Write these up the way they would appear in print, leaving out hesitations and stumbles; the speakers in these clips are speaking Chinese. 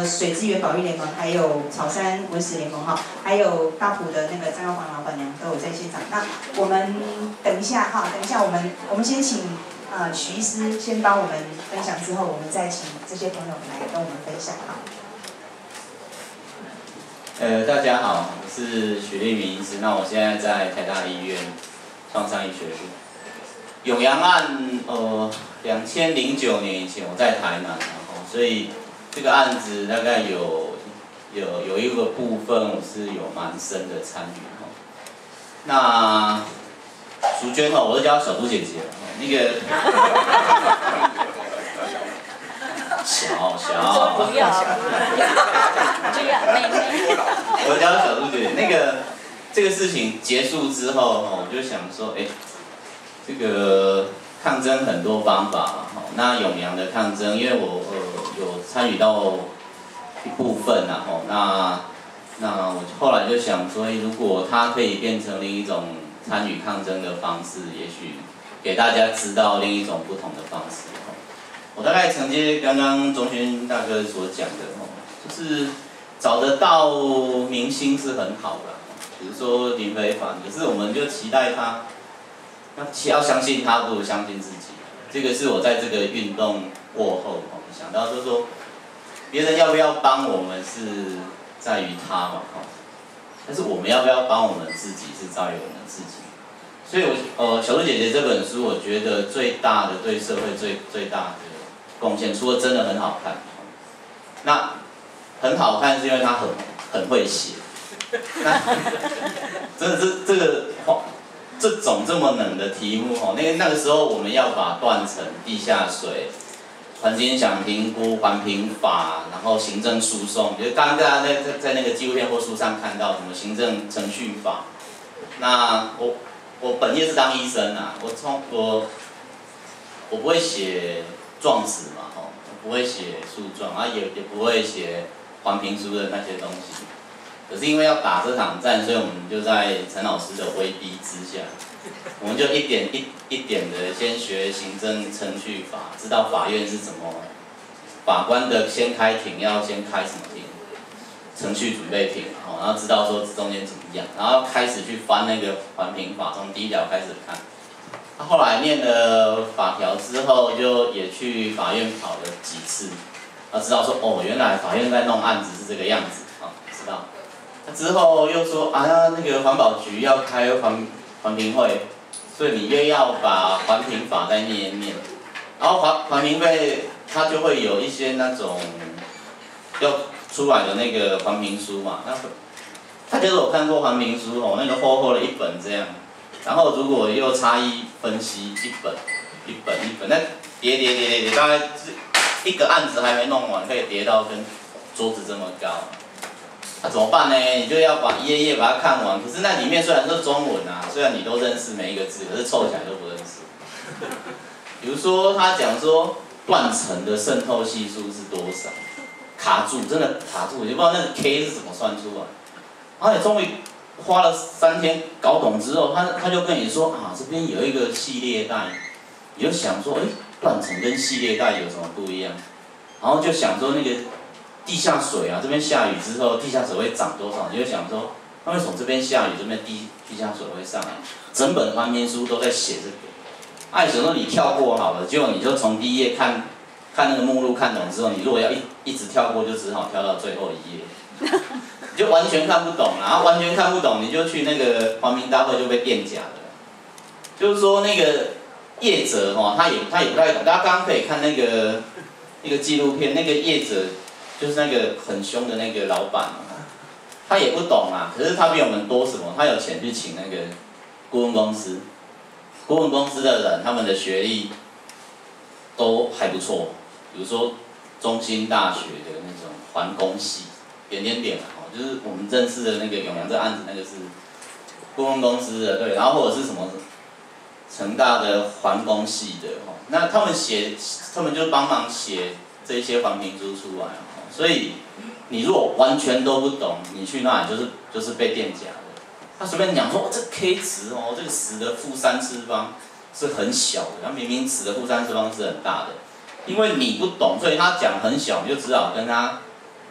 水资源保育联盟，还有草山文史联盟哈，还有大埔的那个张耀煌老板娘都有在现场。那我们等一下哈，等一下我们先请许医师先帮我们分享，之后我们再请这些朋友来跟我们分享哈。 大家好，我是许立明医师。那我现在在台大医院创伤医学部。永阳案，2009年以前我在台南，所以这个案子大概有一个部分我是有蛮深的参与哈。那淑娟哦，我都叫她小猪姐姐那个小不要，这样妹妹。 我叫她小猪姐姐。这个事情结束之后我就想说，这个抗争很多方法嘛，那永阳的抗争，因为我有参与到一部分那我后来就想说，如果它可以变成另一种参与抗争的方式，也许给大家知道另一种不同的方式。我大概承接刚刚钟勋大哥所讲的就是找得到明星是很好的，比如说林非凡，可是我们就期待他。要相信他，不如相信自己。这个是我在这个运动过后想到，就是说，别人要不要帮我们是在于他嘛，但是我们要不要帮我们自己是在于我们自己。所以小猪姐姐这本书，我觉得最大的对社会最大的贡献，除了真的很好看，那很好看是因为她很会写，那真的是这个这种这么冷的题目那个时候我们要把断层、地下水、环境影响评估、环评法，然后行政诉讼，就刚刚大家在那个纪录片或书上看到什么行政程序法。那我本业是当医生我不会写状词嘛我不会写诉状也不会写环评书的那些东西。可是因为要打这场战，所以我们就在陈老师的威逼之下，我们就一点的先学行政程序法，知道法院是怎么，法官的先开庭要先开什么庭，程序准备庭，然后知道说中间怎么样，然后开始去翻那个环评法，从第一条开始看。后来念了法条之后，就也去法院跑了几次，知道说原来法院在弄案子是这个样子，知道。之后又说那个环保局要开环评会，所以你又要把环评法再念一念，然后环评会它就会有一些那种要出来的那个环评书嘛，大家都有看过环评书那个厚厚的一本这样，然后如果又差异分析一本，那叠，大概一个案子还没弄完，可以叠到跟桌子这么高。怎么办呢？你就要把一页页把它看完。可是那里面虽然是中文虽然你都认识每一个字，可是凑起来都不认识。比如说他讲说断层的渗透系数是多少，卡住，真的卡住，也不知道那个 K 是怎么算出来。然后你终于花了3天搞懂之后，他就跟你说这边有一个系列带，你就想说断层跟系列带有什么不一样？然后就想说那个。地下水这边下雨之后，地下水会涨多少？你就想说，那为什么这边下雨，这边地下水会上来？整本环评书都在写这个。想说你跳过好了，结果你就从第一页看那个目录看懂之后，你如果要一直跳过，就只好跳到最后一页，你就完全看不懂然后完全看不懂，你就去那个环评大会就被电假了。就是说那个业者他也不太懂。大家刚刚可以看那个纪录片，那个业者。就是那个很凶的那个老板，他也不懂可是他比我们多什么？他有钱去请那个顾问公司，顾问公司的人，他们的学历都还不错，比如说中兴大学的那种环工系，就是我们认识的那个永阳这案子，那个是顾问公司的，对，然后或者是什么成大的环工系的，那他们就帮忙写这些环评书出来。所以你如果完全都不懂，你去那里就是被电假的。他随便讲说这 K 值这个10的负3次方是很小的，然后明明10的负3次方是很大的，因为你不懂，所以他讲很小，你就只好跟他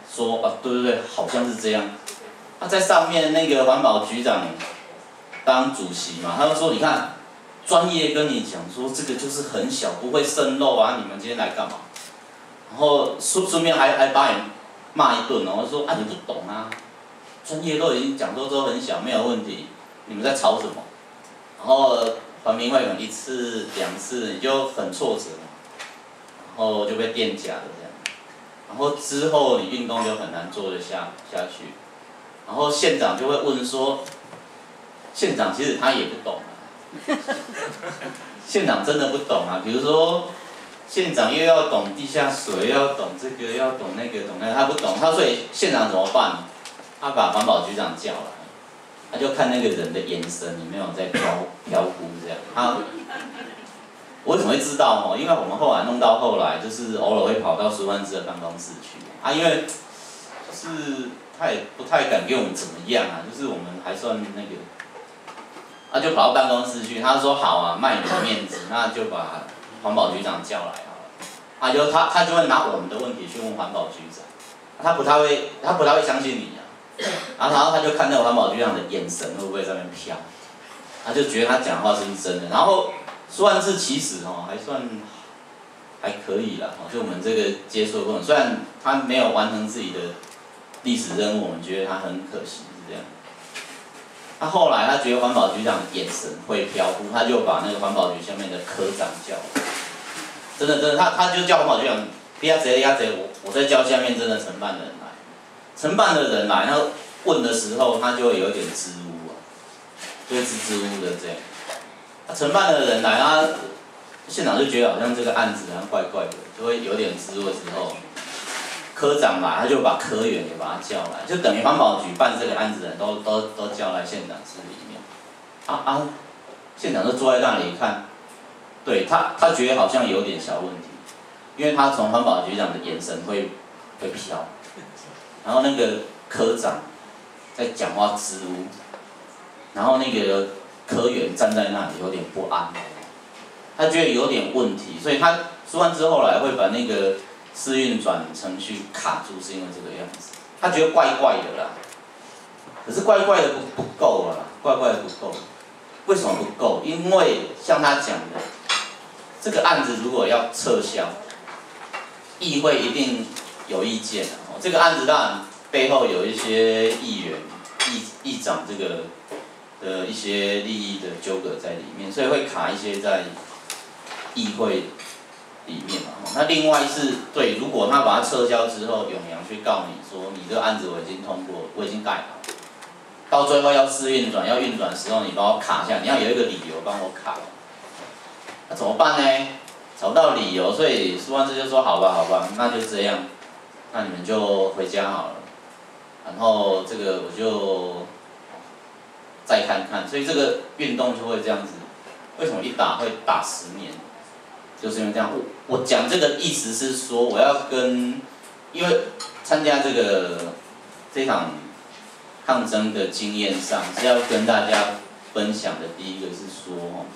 说啊，对对对，好像是这样。那在上面那个环保局长当主席嘛，他就说，你看，专业跟你讲说这个就是很小，不会渗漏啊，你们今天来干嘛？然后顺便还把你骂一顿哦，说啊你不懂啊，专业都已经讲说都很小，没有问题，你们在吵什么？然后环评会可能1次2次你就很挫折嘛，然后就被电假的这样，然后之后你运动就很难做得下去，然后县长就会问说，县长其实他也不懂啊，县长真的不懂啊，比如说。县长又要懂地下水，又要懂这个，又要懂那个，懂那个，他不懂，所以县长怎么办？他把环保局长叫来，他就看那个人的眼神有没有在飘忽这样。我为什么会知道？因为我们后来弄到后来，就是偶尔会跑到苏万枝的办公室去啊，因为就是他也不太敢给我们怎么样啊，就是我们还算那个，他就跑到办公室去，他说好啊，卖你的面子，那就把。环保局长叫来好了，他就会拿我们的问题去问环保局长，他不太会相信你啊，然后他就看那个环保局长的眼神会不会在那边飘，他就觉得他讲话是不是真的，然后苏万枝其实还可以啦，就我们这个接触的过程，虽然他没有完成自己的历史任务，我们觉得他很可惜是这样。他后来他觉得环保局长的眼神会飘忽，他就把那个环保局下面的科长叫来，真的，他就叫环保局长，不要贼，我在叫下面真的承办的人来，承办的人来，他问的时候他就会有一点支吾啊，就会支吾的这样。承办的人来，县长就觉得好像这个案子好像怪怪的，就会有点支吾的时候。科长来，他就把科员也把他叫来，就等于环保局办这个案子的人都叫来县长室里面。县长就坐在那里看，对他觉得好像有点小问题，因为他从环保局长的眼神会飘，然后那个科长在讲话支吾，然后那个科员站在那里有点不安，他觉得有点问题，所以他说完之后来会把那个。试运转程序卡住是因为这个样子，他觉得怪怪的啦，可是怪怪的不够啦，怪怪的不够，为什么不够？因为像他讲的，这个案子如果要撤销，议会一定有意见的哦。这个案子当然背后有一些议员、议长这个的一些利益的纠葛在里面，所以会卡一些在议会。里面嘛，那另外是对，如果他把它撤销之后，永阳去告你说，你这个案子我已经通过，我已经盖好，到最后要试运转，要运转的时候你帮我卡下，你要有一个理由帮我卡，那怎么办呢？找不到理由，所以苏万枝就说好吧，那就这样，那你们就回家好了，然后这个我就再看看，所以这个运动就会这样子，为什么一打会打10年？就是因为这样，我讲这个意思是说，我要因为参加这场抗争的经验上，是要跟大家分享的。第一个是说，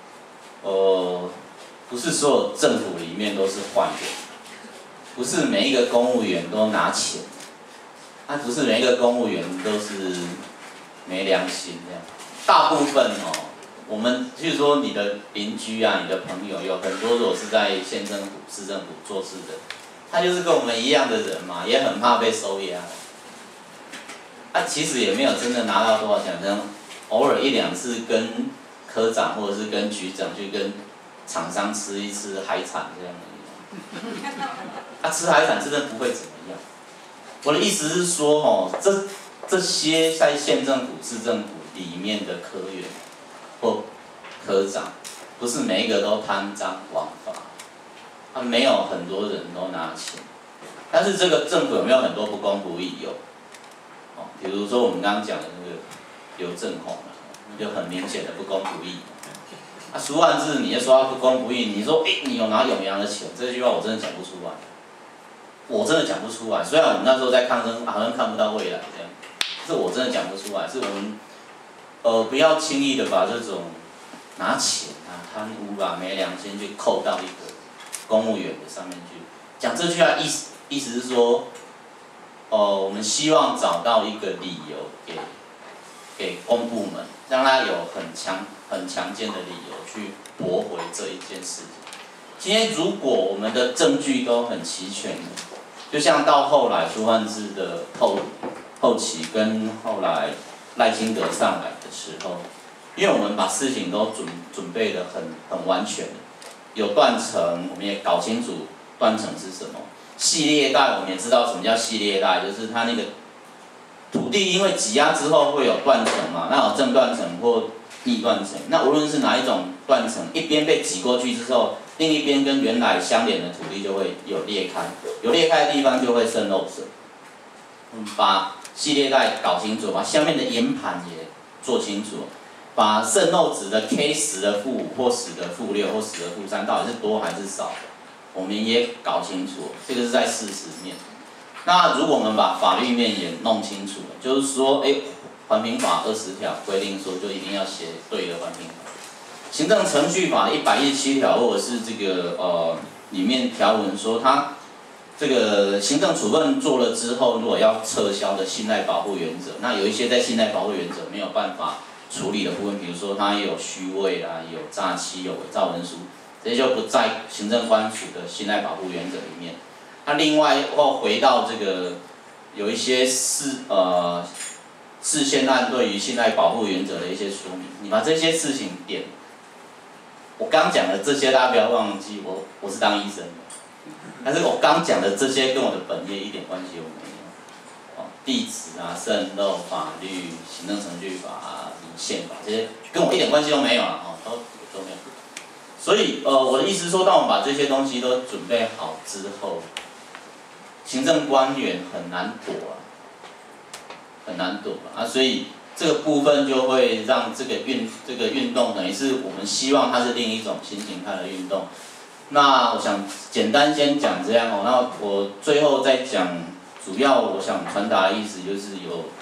不是所有政府里面都是坏人，不是每一个公务员都拿钱，不是每一个公务员都是没良心这样，大部分我们譬如说你的邻居啊，你的朋友有很多，如果是在县政府、市政府做事的，他就是跟我们一样的人嘛，也很怕被收押。其实也没有真的拿到多少钱，可能偶尔1、2次跟科长或者是跟局长去跟厂商吃一吃海产这样而已。吃海产真的不会怎么样。我的意思是说，这些在县政府、市政府里面的科员。或科长，不是每一个都贪赃枉法，没有很多人都拿钱，但是这个政府有没有很多不公不义？有，比如说我们刚刚讲的那个刘正宏就很明显的不公不义。苏万枝你就说他不公不义，你说你有拿永阳的钱，这句话我真的讲不出来，我真的讲不出来。虽然我们那时候在抗争，好像看不到未来这样，这我真的讲不出来，是我们。不要轻易的把这种拿钱贪污没良心去扣到一个公务员的上面去。讲这句话意思是说， 我们希望找到一个理由给公部门，让他有很强健的理由去驳回这一件事情。今天如果我们的证据都很齐全，就像到后来苏焕智的后期跟后来赖清德上来的时候，因为我们把事情都准备得很完全，有断层，我们也搞清楚断层是什么，系列带我们也知道什么叫系列带，就是它那个土地因为挤压之后会有断层嘛，那有正断层或逆断层，那无论是哪一种断层，一边被挤过去之后，另一边跟原来相连的土地就会有裂开，有裂开的地方就会渗漏水。把系列带搞清楚，把下面的岩盘也做清楚，把渗漏值的 K10的负5或10的负6或10的负3到底是多还是少，我们也搞清楚，这个是在事实面。那如果我们把法律面也弄清楚了，就是说，环评法20条规定说就一定要写对的环评法，行政程序法117条或者是这个里面条文说它这个行政处分做了之后，如果要撤销的信赖保护原则，那有一些在信赖保护原则没有办法处理的部分，比如说它有虚伪啦、有诈欺、有伪造文书，这些就不在行政官署的信赖保护原则里面。那另外回到这个有一些事宪案对于信赖保护原则的一些说明，你把这些事情点，我刚讲的这些大家不要忘记，我是当医生的。但是我刚讲的这些跟我的本业一点关系都没有，地址啊、渗漏法律、行政程序法、民宪法这些跟我一点关系都没有了，都没有。所以我的意思是说，当我们把这些东西都准备好之后，行政官员很难躲啊，所以这个部分就会让这个运动等于是我们希望它是另一种新形态的运动。那我想简单先讲这样那我最后再讲，主要我想传达的意思就是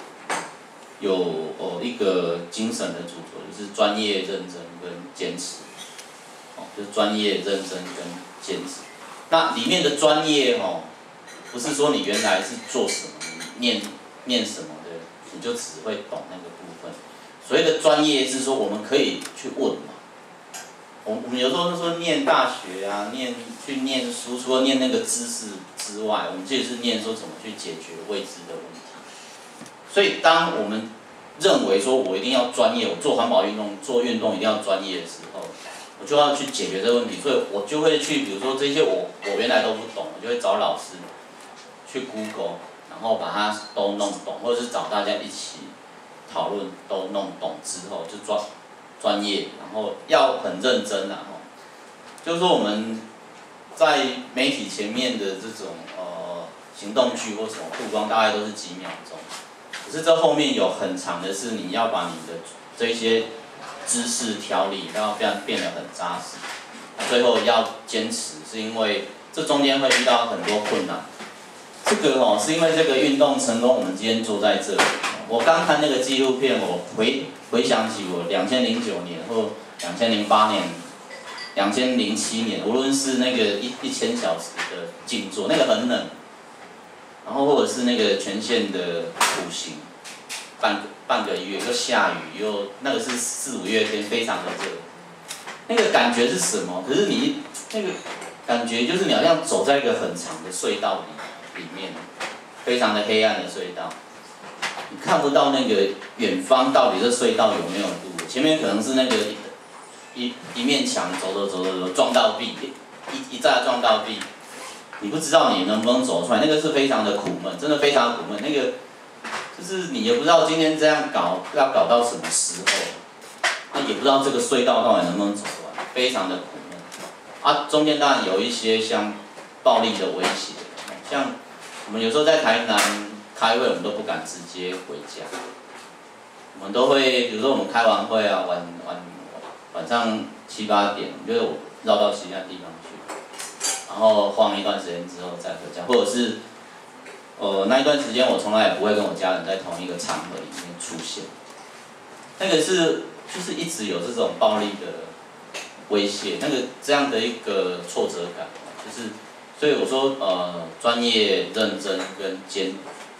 有一个精神的主轴，就是专业、认真跟坚持，就是专业、认真跟坚持。那里面的专业不是说你原来是做什么，你念什么的，你就只会懂那个部分。所谓的专业是说我们可以去问嘛。我们有时候说念大学啊，去念书，除了念那个知识之外，我们其实是念说怎么去解决未知的问题。所以当我们认为说我一定要专业，我做环保运动、做运动一定要专业的时候，我就要去解决这个问题。所以我就会去，比如说这些我原来都不懂，我就会找老师去 Google， 然后把它都弄懂，或者是找大家一起讨论，都弄懂之后就专业，然后要很认真就是说我们在媒体前面的这种行动剧或什么曝光，大概都是几秒钟，可是这后面有很长的是你要把你的这些知识条理要变得很扎实，最后要坚持，是因为这中间会遇到很多困难。这个是因为这个运动成功，我们今天坐在这里。我刚看那个纪录片，我回想起我2009年或2008年、2007年，无论是那个1000小时的静坐，那个很冷，然后或者是那个全县的苦行，半个月又下雨又那个是4、5月天，非常的热，那个感觉是什么？可是你那个感觉就是你好像走在一个很长的隧道里面，非常的黑暗的隧道。你看不到那个远方到底这隧道有没有路，前面可能是那个一面墙，走撞到壁，一再撞到壁，你不知道你能不能走出来，那个是非常的苦闷，真的非常的苦闷。那个就是你也不知道今天这样搞要搞到什么时候，那也不知道这个隧道到底能不能走完，非常的苦闷。中间当然有一些像暴力的威胁，像我们有时候在台南开会，我们都不敢直接回家，我们都会，比如说我们开完会啊，晚上7、8点，我们就绕到其他地方去，然后晃一段时间之后再回家，或者是，那一段时间我从来也不会跟我家人在同一个场合里面出现，那个是就是一直有这种暴力的威胁，那个这样的一个挫折感，就是，所以我说专业、认真跟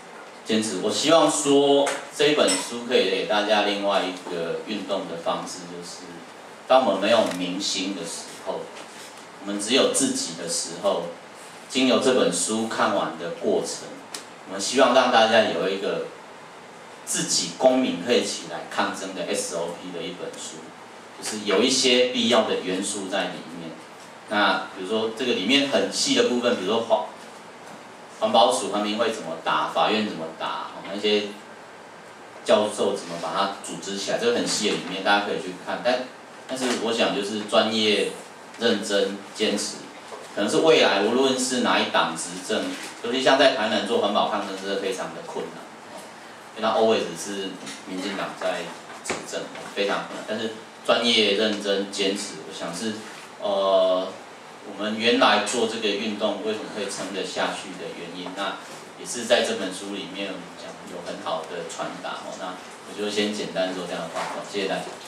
坚持。我希望说这一本书可以给大家另外一个运动的方式，就是当我们没有明星的时候，我们只有自己的时候，经由这本书看完的过程，我们希望让大家有一个自己公民可以起来抗争的 SOP 的一本书，就是有一些必要的元素在里面。那比如说这个里面很细的部分，比如说环保署、环评会怎么打，法院怎么打，那些教授怎么把它组织起来，这个很细的里面大家可以去看。但是我想就是专业、认真、坚持，可能是未来无论是哪一党执政，尤其像在台南做环保抗争，真的非常的困难，因为它 always 是民进党在执政，非常困难。但是专业、认真、坚持，我想是我们原来做这个运动为什么会撑得下去的原因，那也是在这本书里面我们讲有很好的传达。那我就先简单做这样的报告，谢谢大家。